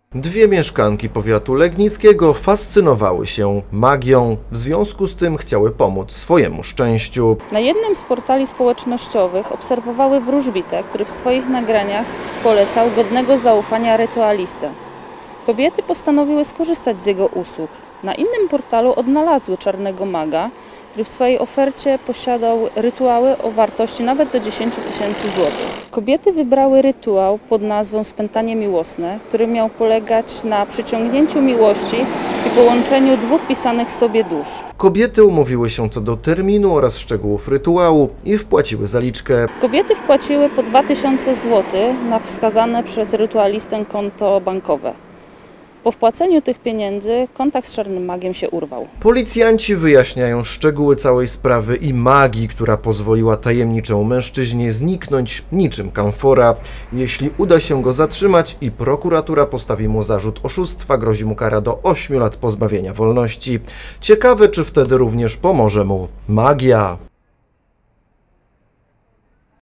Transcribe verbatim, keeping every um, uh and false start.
Dwie mieszkanki powiatu legnickiego fascynowały się magią, w związku z tym chciały pomóc swojemu szczęściu. Na jednym z portali społecznościowych obserwowały wróżbitę, który w swoich nagraniach polecał godnego zaufania rytualistę. Kobiety postanowiły skorzystać z jego usług. Na innym portalu odnalazły czarnego maga, który w swojej ofercie posiadał rytuały o wartości nawet do dziesięciu tysięcy złotych. Kobiety wybrały rytuał pod nazwą Spętanie miłosne, który miał polegać na przyciągnięciu miłości i połączeniu dwóch pisanych sobie dusz. Kobiety umówiły się co do terminu oraz szczegółów rytuału i wpłaciły zaliczkę. Kobiety wpłaciły po dwa tysiące złotych na wskazane przez rytualistę konto bankowe. Po wpłaceniu tych pieniędzy kontakt z czarnym magiem się urwał. Policjanci wyjaśniają szczegóły całej sprawy i magii, która pozwoliła tajemniczemu mężczyźnie zniknąć niczym kamfora. Jeśli uda się go zatrzymać i prokuratura postawi mu zarzut oszustwa, grozi mu kara do ośmiu lat pozbawienia wolności. Ciekawe, czy wtedy również pomoże mu magia.